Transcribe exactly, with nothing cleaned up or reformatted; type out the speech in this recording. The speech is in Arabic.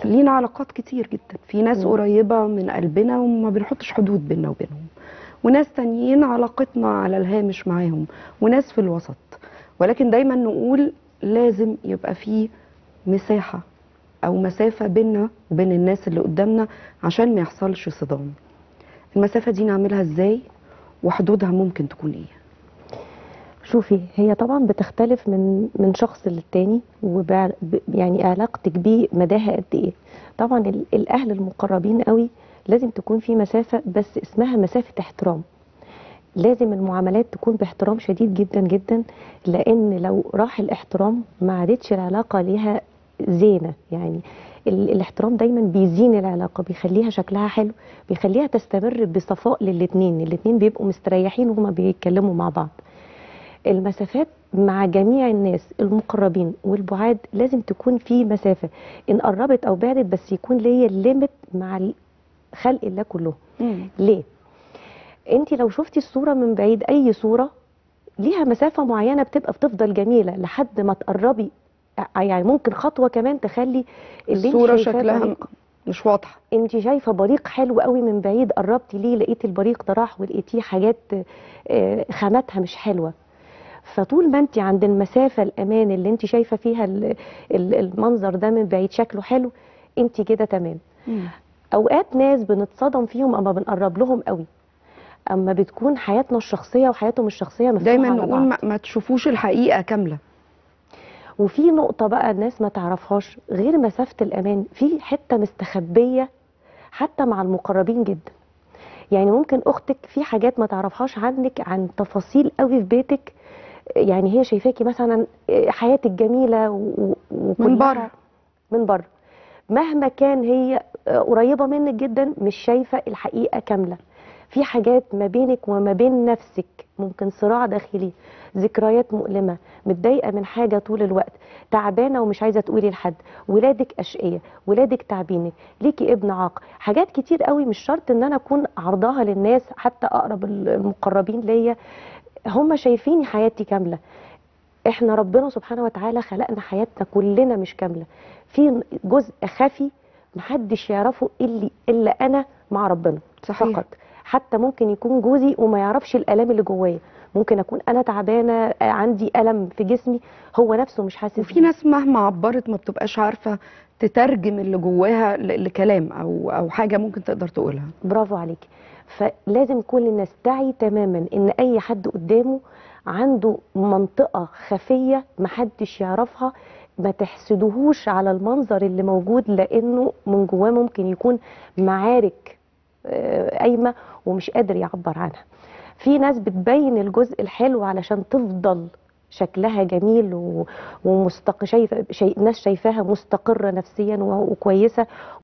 لينا علاقات كتير جدا، في ناس مم. قريبة من قلبنا وما بنحطش حدود بيننا وبينهم، وناس تانيين علاقتنا على الهامش معاهم، وناس في الوسط. ولكن دايما نقول لازم يبقى في مساحة أو مسافة بيننا وبين الناس اللي قدامنا عشان ما يحصلش صدام. المسافة دي نعملها ازاي وحدودها ممكن تكون ايه؟ شوفي، هي طبعا بتختلف من من شخص للتاني، وبع... ب- يعني علاقتك بيه مداها قد ايه. طبعا ال- الاهل المقربين قوي لازم تكون في مسافه، بس اسمها مسافه احترام. لازم المعاملات تكون باحترام شديد جدا جدا، لان لو راح الاحترام ما عادتش العلاقه ليها زينه يعني. ال... الاحترام دايما بيزين العلاقه، بيخليها شكلها حلو، بيخليها تستمر بصفاء للاتنين. الاتنين بيبقوا مستريحين وهما بيتكلموا مع بعض. المسافات مع جميع الناس المقربين والبعاد لازم تكون في مسافة، ان قربت او بعدت بس يكون ليا الليمت مع خلق الله كلهم. مم. ليه؟ انت لو شفتي الصورة من بعيد، اي صورة ليها مسافة معينة بتبقى بتفضل جميلة لحد ما تقربي. يعني ممكن خطوة كمان تخلي اللي انت الصورة شايفاه شكلها بريق. مش واضحة. انت شايفه بريق حلو قوي من بعيد، قربتي ليه لقيتي البريق ده راح، ولقيتيه حاجات آه، خاماتها مش حلوه. فطول ما انت عند المسافه الامان اللي انت شايفه فيها ال- ال- المنظر ده من بعيد شكله حلو، انت كده تمام. مم. اوقات ناس بنتصدم فيهم اما بنقرب لهم قوي، اما بتكون حياتنا الشخصيه وحياتهم الشخصيه دايما مفتوحه على نقول بعض. ما, ما تشوفوش الحقيقة كاملة. وفي نقطه بقى الناس ما تعرفهاش غير مسافه الامان، في حته مستخبيه حتى مع المقربين جدا. يعني ممكن اختك في حاجات ما تعرفهاش عنك، عن تفاصيل قوي في بيتك. يعني هي شايفاكي مثلا حياتك جميله و- من وكلها بره. من بره، مهما كان هي قريبه منك جدا مش شايفه الحقيقه كامله. في حاجات ما بينك وما بين نفسك، ممكن صراع داخلي، ذكريات مؤلمه، متضايقه من حاجه طول الوقت، تعبانه ومش عايزه تقولي لحد، ولادك اشقيه، ولادك تعبينك، ليكي ابن عاق، حاجات كتير قوي مش شرط ان انا اكون عرضاها للناس، حتى اقرب المقربين ليا هم شايفيني حياتي كامله. احنا ربنا سبحانه وتعالى خلقنا حياتنا كلنا مش كامله، في جزء خفي محدش يعرفه الا الا انا مع ربنا صحيح. فقط. حتى ممكن يكون جوزي وما يعرفش الالام اللي جوايا، ممكن اكون انا تعبانه عندي الم في جسمي هو نفسه مش حاسس وفي بيه. ناس مهما عبرت ما بتبقاش عارفة تترجم اللي جواها ل- لكلام او او حاجة ممكن تقدر تقولها. برافو عليكي. فلازم كل الناس تعي تماما ان اي حد قدامه عنده منطقة خفية محدش يعرفها. ما تحسدوهوش على المنظر اللي موجود، لانه من جواه ممكن يكون معارك آه، قايمة ومش قادر يعبر عنها. في ناس بتبين الجزء الحلو علشان تفضل شكلها جميل و- ومستق شايفه شي... ناس شايفاها مستقرة نفسيا و- وكويسة،